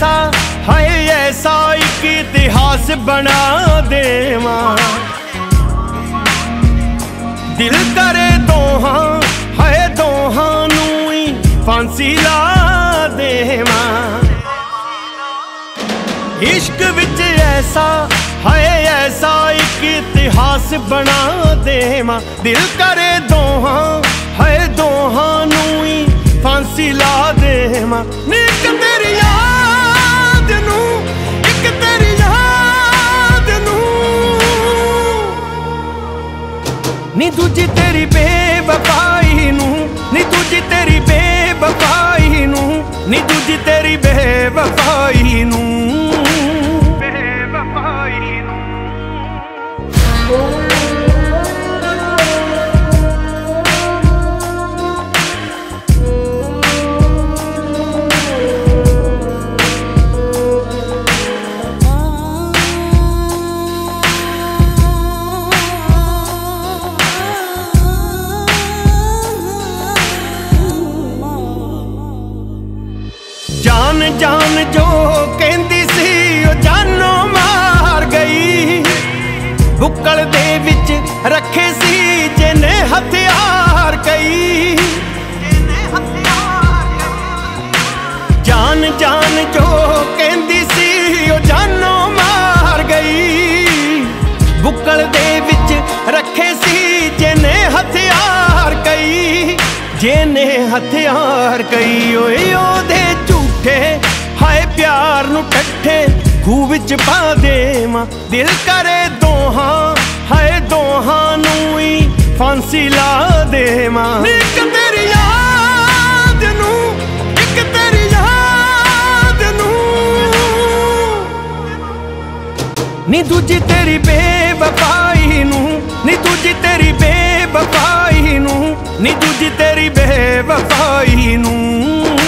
ऐसा हाय ऐसा एक इतिहास बना देवा। दिल करे दोहां हाय दोहां नूं ही फांसी ला देवा। इश्क विच ऐसा हाय ऐसा एक इतिहास बना देवा। दिल करे दोहां हाय दोहां नूं ही फांसी ला देवा। एक तेरी याद नूं एक तेरी याद नूं नी दूजी तेरी बेवफाई नूं नी दूजी तेरी बेवफाई नूं नी दूजी तेरी बेवफाई नूं बेवफाई नूं। जान जान जो कहंदी सी ओ जानों मार गई। बुक्कल दे विच रखे सी जिन्ने हथियार कई। जान जान जो कहंदी सी ओ जानों मार गई। बुक्कल दे विच रखे सी जिन्ने हथियार कई जिन्ने हथियार कई। ओए ओदे हाय प्यार नू कट्ठे खूह विच पा देवां। दिल करे दोहां हाय दोहां नू ही फांसी ला देवां। एक तेरी याद नू एक तेरी याद नू नी दूजी तेरी बेवफाई नू नी दूजी तेरी बेवफाई नू नी दूजी तेरी बेवफाई नू।